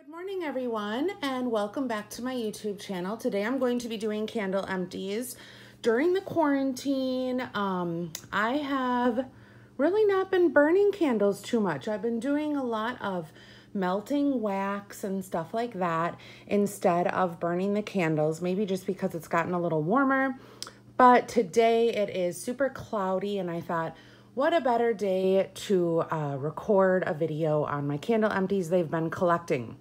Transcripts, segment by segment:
Good morning, everyone, and welcome back to my YouTube channel. Today I'm going to be doing candle empties. During the quarantine, I have really not been burning candles too much. I've been doing a lot of melting wax and stuff like that instead of burning the candles, maybe just because it's gotten a little warmer. But today it is super cloudy, and I thought, what a better day to record a video on my candle empties they've been collecting.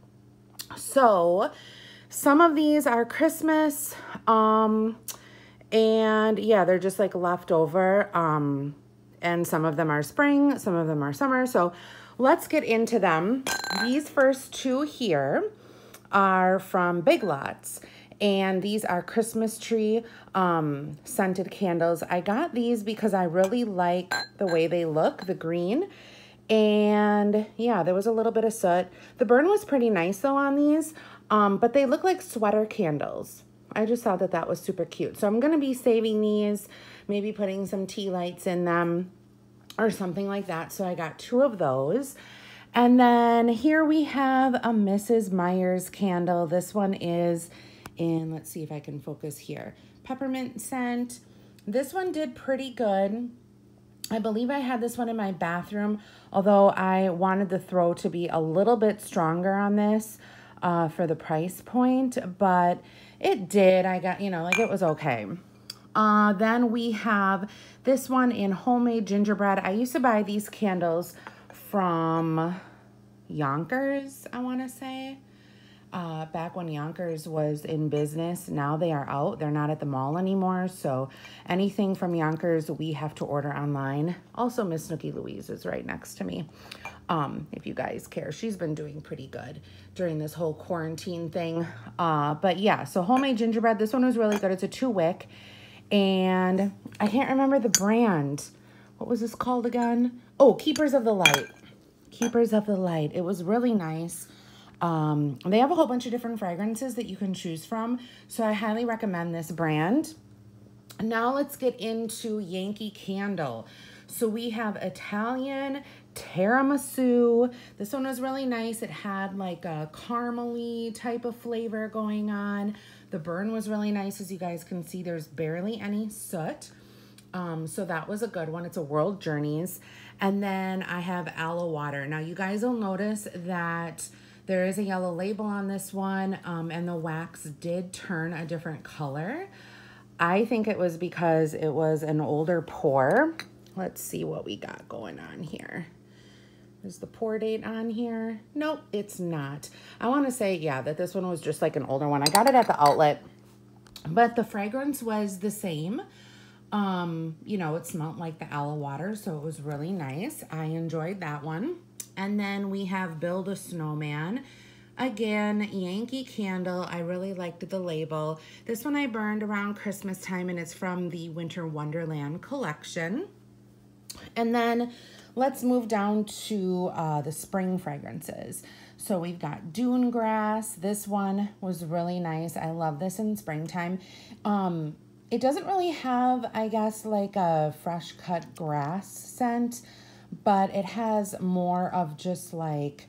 So some of these are Christmas, and yeah, they're just like leftover, and some of them are spring, some of them are summer. So let's get into them. These first two here are from Big Lots, and these are Christmas tree scented candles. I got these because I really like the way they look, the green. And yeah, there was a little bit of soot. The burn was pretty nice though on these, but they look like sweater candles. I just thought that that was super cute. So I'm going to be saving these, maybe putting some tea lights in them or something like that. So I got two of those. And then here we have a Mrs. Meyer's candle. This one is in, let's see if I can focus here, peppermint scent. This one did pretty good. I believe I had this one in my bathroom, although I wanted the throw to be a little bit stronger on this for the price point, but it did. I got, you know, like it was okay. Then we have this one in homemade gingerbread. I used to buy these candles from Yonkers, I want to say. Back when Yonkers was in business. Now they are out. They're not at the mall anymore. So anything from Yonkers, we have to order online. Also, Miss Snooki Louise is right next to me. If you guys care, she's been doing pretty good during this whole quarantine thing. But yeah, so homemade gingerbread. This one was really good. It's a 2-wick. And I can't remember the brand. What was this called again? Oh, Keepers of the Light. Keepers of the Light. It was really nice. They have a whole bunch of different fragrances that you can choose from, so I highly recommend this brand. Now let's get into Yankee Candle. So we have Italian tiramisu. This one was really nice. It had like a caramely type of flavor going on. The burn was really nice. As you guys can see, there's barely any soot. So that was a good one. It's a World Journeys. And then I have Aloe Water. Now you guys will notice that there is a yellow label on this one, and the wax did turn a different color. I think it was because it was an older pour. Let's see what we got going on here. Is the pour date on here? Nope, it's not. I want to say, yeah, that this one was just like an older one. I got it at the outlet, but the fragrance was the same. You know, it smelled like the Aloe Water, so it was really nice. I enjoyed that one. And then we have Build a Snowman. Again, Yankee Candle. I really liked the label. This one I burned around Christmas time, and it's from the Winter Wonderland collection. And then let's move down to the spring fragrances. So we've got Dune Grass. This one was really nice. I love this in springtime. It doesn't really have, I guess, like a fresh cut grass scent, but it has more of just like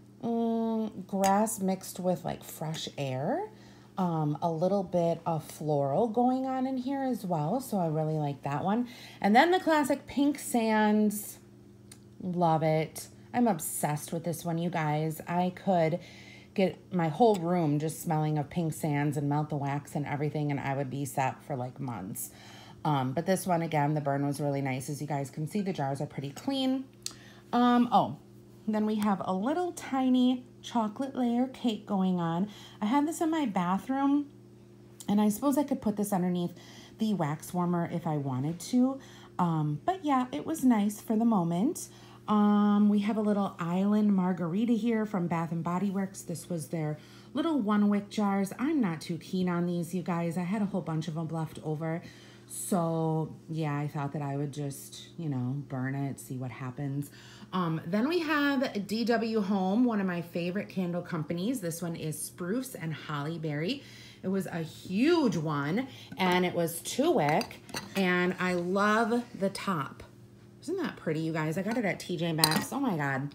grass mixed with like fresh air. A little bit of floral going on in here as well. So I really like that one. And then the classic Pink Sands. Love it. I'm obsessed with this one, you guys. I could get my whole room just smelling of Pink Sands and melt the wax and everything, and I would be set for like months. But this one, again, the burn was really nice. As you guys can see, the jars are pretty clean. Oh, then we have a little tiny chocolate layer cake going on. I have this in my bathroom, and I suppose I could put this underneath the wax warmer if I wanted to. But yeah, it was nice for the moment. We have a little Island Margarita here from Bath & Body Works. This was their little 1-wick jars. I'm not too keen on these, you guys. I had a whole bunch of them left over. So yeah, I thought that I would just, you know, burn it, see what happens. Then we have DW Home, one of my favorite candle companies. This one is Spruce and Holly Berry. It was a huge one, and it was 2-wick, and I love the top. Isn't that pretty, you guys? I got it at TJ Maxx. Oh my God.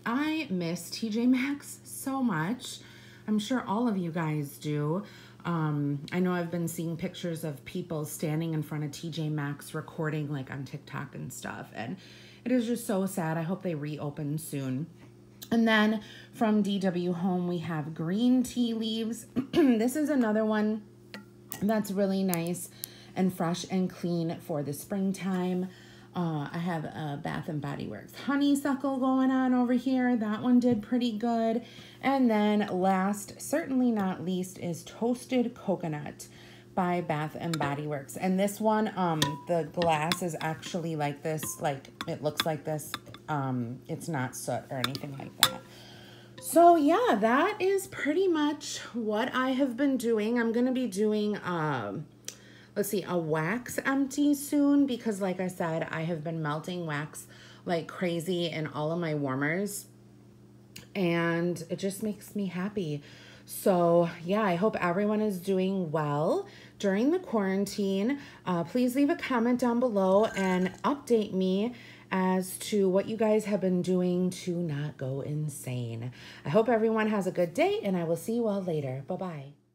I miss TJ Maxx so much. I'm sure all of you guys do. I know I've been seeing pictures of people standing in front of TJ Maxx recording like on TikTok and stuff, and it is just so sad. I hope they reopen soon. And then from DW Home, we have green tea leaves. This is another one that's really nice and fresh and clean for the springtime. I have a Bath and Body Works honeysuckle going on over here. That one did pretty good. And then last, certainly not least, is Toasted Coconut by Bath and Body Works. And this one, the glass is actually like this, like it looks like this. It's not soot or anything like that. So yeah, that is pretty much what I have been doing. I'm going to be doing, let's see, a wax empty soon because like I said, I have been melting wax like crazy in all of my warmers and it just makes me happy. So yeah, I hope everyone is doing well during the quarantine. Please leave a comment down below and update me as to what you guys have been doing to not go insane. I hope everyone has a good day and I will see you all later. Bye-bye.